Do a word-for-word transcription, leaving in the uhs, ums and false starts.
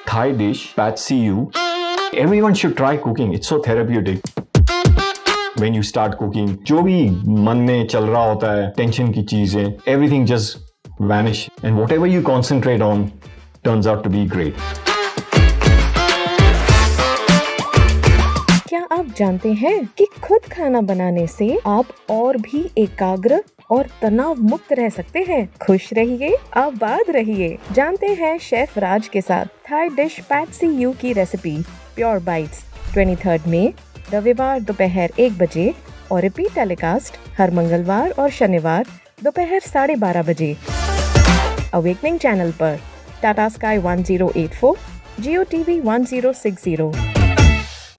Thai dish, Pad See Ew. Everyone should try cooking. It's so therapeutic. When you start cooking, जो भी मन में चल रहा होता है, टेंशन की चीजें, everything just vanish, and whatever you concentrate on turns out to be great. क्या आप जानते हैं कि खुद खाना बनाने से आप और भी एकाग्र और तनाव मुक्त रह सकते हैं? खुश रहिए, आबाद रहिए। जानते हैं शेफ राज के साथ Thai dish pad see ew की रेसिपी प्योर बाइट्स तेईस मई रविवार दोपहर एक बजे और रिपीट टेलीकास्ट हर मंगलवार और शनिवार दोपहर साढ़े बारह बजे अवेकनिंग चैनल पर, Tata sky one zero eight four, Jio TV one zero six zero.